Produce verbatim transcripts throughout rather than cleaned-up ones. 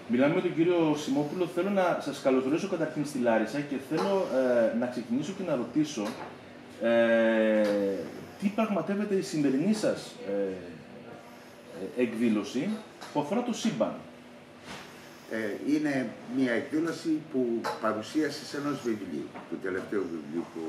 Μιλάμε με τον κύριο Σιμόπουλο. Θέλω να σας καλωσορίσω καταρχήν στη Λάρισα και θέλω ε, να ξεκινήσω και να ρωτήσω ε, τι πραγματεύεται η σημερινή σας ε, ε, εκδήλωση που αφορά το σύμπαν. Ε, είναι μια εκδήλωση που παρουσίαση ενός βιβλίου, του τελευταίου βιβλίου που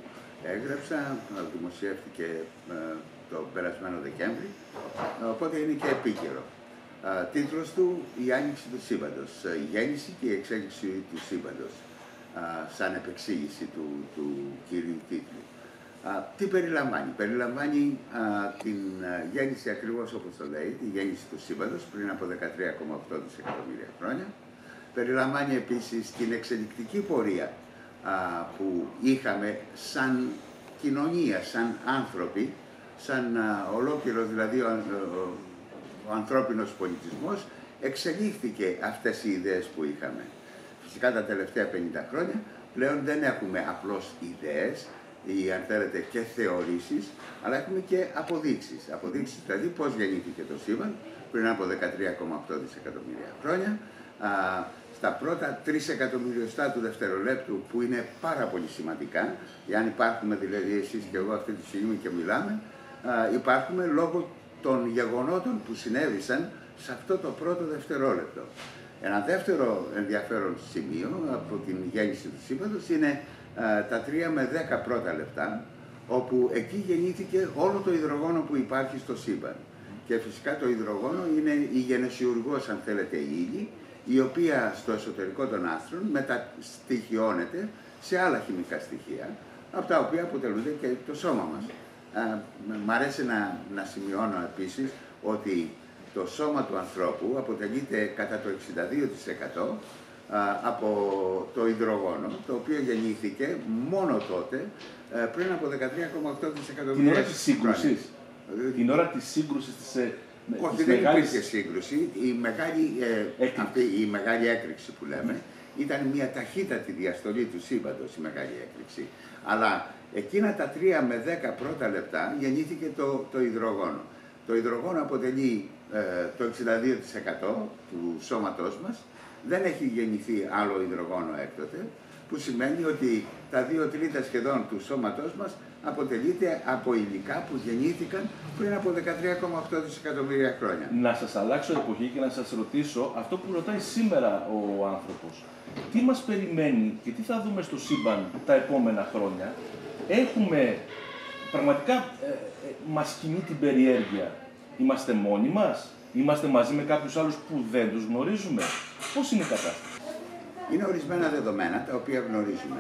έγραψα, δημοσιεύτηκε ε, το περασμένο Δεκέμβρη, οπότε είναι και επίκαιρο. Uh, τίτλος του «Η Άνοιξη του Σύμπαντος», η γέννηση και η εξέλιξη του Σύμπαντος, uh, σαν επεξήγηση του, του κύριου τίτλου. Uh, τι περιλαμβάνει? Περιλαμβάνει uh, την uh, γέννηση ακριβώς όπως το λέει, τη γέννηση του Σύμπαντος πριν από δεκατρία κόμμα οκτώ δισεκατομμύρια χρόνια. Περιλαμβάνει επίσης την εξελικτική πορεία uh, που είχαμε σαν κοινωνία, σαν άνθρωποι, σαν uh, ολόκληρο δηλαδή ο, ο, ο ανθρώπινος πολιτισμός, εξελίχθηκε αυτές οι ιδέες που είχαμε. Φυσικά τα τελευταία πενήντα χρόνια πλέον δεν έχουμε απλώς ιδέες ή αν θέλετε και θεωρήσεις, αλλά έχουμε και αποδείξεις. Αποδείξεις δηλαδή πώς γεννήθηκε το σύμπαν πριν από δεκατρία κόμμα οκτώ δισεκατομμύρια χρόνια, α, στα πρώτα τρεις εκατομμυριοστά του δευτερολέπτου, που είναι πάρα πολύ σημαντικά, εάν υπάρχουμε δηλαδή εσείς και εγώ αυτή τη στιγμή και μιλάμε, α, υπάρχουμε λόγω των γεγονότων που συνέβησαν σε αυτό το πρώτο δευτερόλεπτο. Ένα δεύτερο ενδιαφέρον σημείο από την γέννηση του σύμπαντος είναι α, τα τρία με δέκα πρώτα λεπτά, όπου εκεί γεννήθηκε όλο το υδρογόνο που υπάρχει στο σύμπαν. Και φυσικά το υδρογόνο είναι η γενεσιουργός, αν θέλετε, ύλη, η οποία στο εσωτερικό των άστρων μεταστοιχειώνεται σε άλλα χημικά στοιχεία, από τα οποία αποτελούνται και το σώμα μας. Uh, μ' αρέσει να, να σημειώνω επίσης ότι το σώμα του ανθρώπου αποτελείται κατά το εξήντα δύο τοις εκατό uh, από το υδρογόνο, το οποίο γεννήθηκε μόνο τότε, uh, πριν από δεκατρία κόμμα οκτώ δισεκατομμύρια. Την ώρα της σύγκρουσης. Την ώρα της σύγκρουσης της, ε, Όχι, της δεν μεγάλης... υπήρχε σύγκρουση. Η μεγάλη, ε, αυτή, η μεγάλη έκρηξη που λέμε ήταν μια ταχύτατη διαστολή του σύμπαντος, η μεγάλη έκρηξη. Αλλά εκείνα τα τρία με δέκα πρώτα λεπτά γεννήθηκε το, το υδρογόνο. Το υδρογόνο αποτελεί ε, το εξήντα δύο τοις εκατό του σώματός μας. Δεν έχει γεννηθεί άλλο υδρογόνο έκτοτε, που σημαίνει ότι τα δύο τρίτα σχεδόν του σώματός μας αποτελείται από υλικά που γεννήθηκαν πριν από δεκατρία κόμμα οκτώ δισεκατομμύρια χρόνια. Να σας αλλάξω εποχή και να σας ρωτήσω αυτό που ρωτάει σήμερα ο άνθρωπος. Τι μας περιμένει και τι θα δούμε στο σύμπαν τα επόμενα χρόνια? Έχουμε, πραγματικά ε, ε, μας κινεί την περιέργεια. Είμαστε μόνοι μας? Είμαστε μαζί με κάποιους άλλους που δεν τους γνωρίζουμε? Πώς είναι η κατάσταση? Είναι ορισμένα δεδομένα τα οποία γνωρίζουμε.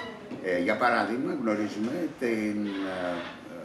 Ε, για παράδειγμα, γνωρίζουμε την, ε,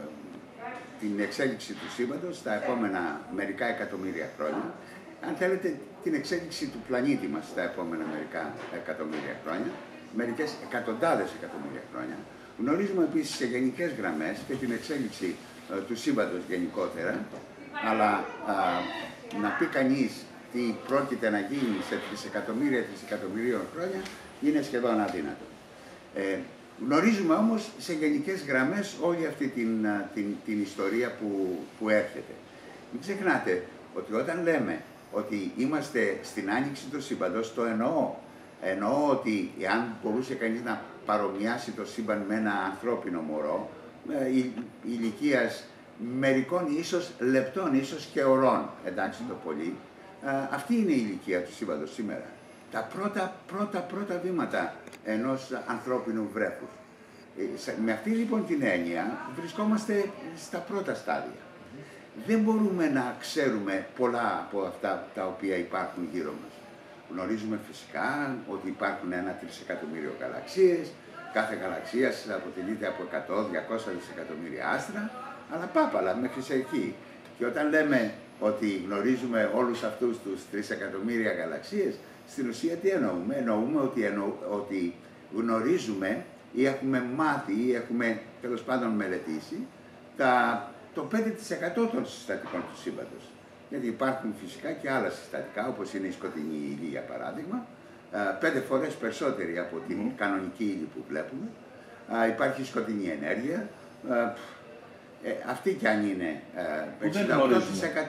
την εξέλιξη του σύμπαντος στα επόμενα μερικά εκατομμύρια χρόνια. Αν θέλετε, την εξέλιξη του πλανήτη μας στα επόμενα μερικά εκατομμύρια χρόνια, μερικές εκατοντάδες εκατομμύρια χρόνια. Γνωρίζουμε επίσης σε γενικές γραμμές και την εξέλιξη ε, του σύμπαντος γενικότερα, αλλά α, να πει κανείς τι πρόκειται να γίνει σε τρισεκατομμύρια τρισεκατομμυρίων χρόνια είναι σχεδόν αδύνατο. Ε, γνωρίζουμε όμως σε γενικές γραμμές όλη αυτή την, την, την ιστορία που, που έρχεται. Μην ξεχνάτε ότι όταν λέμε ότι είμαστε στην άνοιξη του σύμπαντος, το εννοώ. Εννοώ ότι εάν μπορούσε κανείς να παρομοιάσει το σύμπαν με ένα ανθρώπινο μωρό, ε, ηλικίας μερικών ίσως λεπτών, ίσως και ωρών, εντάξει το πολύ, ε, αυτή είναι η ηλικία του σύμπαντος σήμερα. Τα πρώτα, πρώτα, πρώτα βήματα ενός ανθρώπινου βρέφους. Ε, με αυτή λοιπόν την έννοια βρισκόμαστε στα πρώτα στάδια. Δεν μπορούμε να ξέρουμε πολλά από αυτά τα οποία υπάρχουν γύρω μας. Γνωρίζουμε φυσικά ότι υπάρχουν ένα τρισεκατομμύριο γαλαξίες, κάθε γαλαξία αποτελείται από εκατό με διακόσια δισεκατομμύρια άστρα, αλλά πάπαλα μέχρι σε εκεί. Και όταν λέμε ότι γνωρίζουμε όλους αυτούς τους τρισεκατομμύρια γαλαξίες, στην ουσία τι εννοούμε? Εννοούμε ότι, εννο, ότι γνωρίζουμε ή έχουμε μάθει ή έχουμε τέλος πάντων μελετήσει τα, το πέντε τοις εκατό των συστατικών του σύμπαντος. Γιατί υπάρχουν φυσικά και άλλα συστατικά, όπως είναι η σκοτεινή ύλη για παράδειγμα, πέντε φορές περισσότερη από την mm. κανονική ύλη που βλέπουμε. Υπάρχει σκοτεινή ενέργεια, ε, αυτή κι αν είναι εξήντα οκτώ τοις εκατό.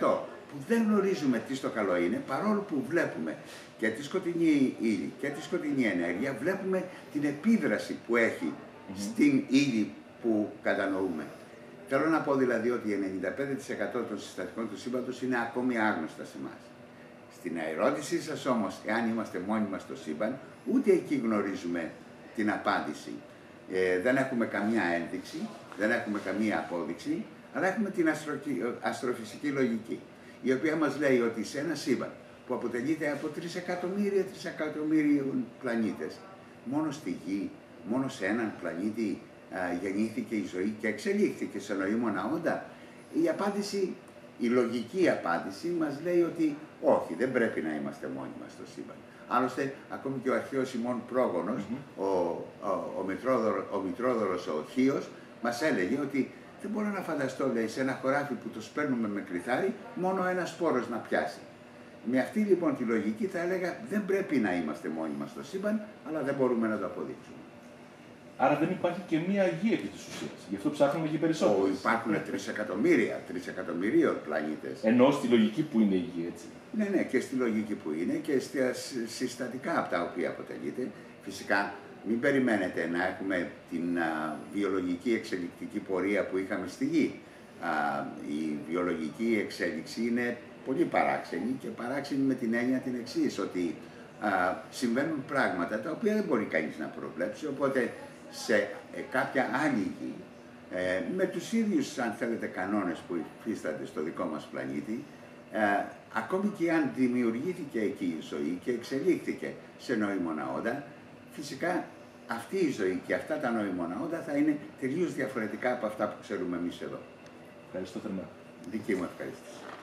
που δεν γνωρίζουμε τι στο καλό είναι, παρόλο που βλέπουμε και τη σκοτεινή ύλη και τη σκοτεινή ενέργεια, βλέπουμε την επίδραση που έχει mm-hmm. στην ύλη που κατανοούμε. Θέλω να πω δηλαδή ότι ενενήντα πέντε τοις εκατό των συστατικών του σύμπαντος είναι ακόμη άγνωστα σε εμάς. Στην ερώτησή σας όμως, εάν είμαστε μόνοι μας στο σύμπαν, ούτε εκεί γνωρίζουμε την απάντηση. Ε, δεν έχουμε καμία ένδειξη, δεν έχουμε καμία απόδειξη, αλλά έχουμε την αστρο... αστροφυσική λογική, η οποία μας λέει ότι σε ένα σύμπαν που αποτελείται από τρισεκατομμύρια τρισεκατομμύριων πλανήτες, μόνο στη Γη, μόνο σε έναν πλανήτη α, γεννήθηκε η ζωή και εξελίχθηκε σε νοήμωνα όντα, η απάντηση, η λογική απάντηση μας λέει ότι όχι, δεν πρέπει να είμαστε μόνοι μας στο σύμπαν. Άλλωστε, ακόμη και ο αρχαίος ημών πρόγονος, mm-hmm. ο, ο, ο, Μητρόδωρο, ο Μητρόδωρος ο Χίος, μας έλεγε ότι δεν μπορώ να φανταστώ, λέει, σε ένα χωράφι που το σπέρνουμε με κρυθάρι, μόνο ένας σπόρος να πιάσει. Με αυτή λοιπόν τη λογική θα έλεγα δεν πρέπει να είμαστε μόνοι μας στο σύμπαν, αλλά δεν μπορούμε να το αποδείξουμε. Άρα δεν υπάρχει και μία γη επί της ουσίας. Γι' αυτό ψάχνουμε και περισσότερες. Oh, υπάρχουν τρισεκατομμύρια, τρισεκατομμυρίων πλανήτες. Ενώ στη λογική που είναι η γη, έτσι. Ναι, ναι, και στη λογική που είναι και στα συστατικά από τα οποία αποτελείται. Φυσικά, μην περιμένετε να έχουμε την α, βιολογική εξελικτική πορεία που είχαμε στη Γη. Α, η βιολογική εξέλιξη είναι πολύ παράξενη και παράξενη με την έννοια την εξής, ότι α, συμβαίνουν πράγματα τα οποία δεν μπορεί κανείς να προβλέψει, οπότε σε ε, κάποια άλλη γη, ε, με τους ίδιους, αν θέλετε, κανόνες που υφίστανται στο δικό μας πλανήτη, ε, ακόμη και αν δημιουργήθηκε εκεί η ζωή και εξελίχθηκε σε νοήμωνα όντα, φυσικά αυτή η ζωή και αυτά τα νοήμωνα όντα θα είναι τελείως διαφορετικά από αυτά που ξέρουμε εμείς εδώ. Ευχαριστώ θερμά. Δική μου ευχαρίστηση.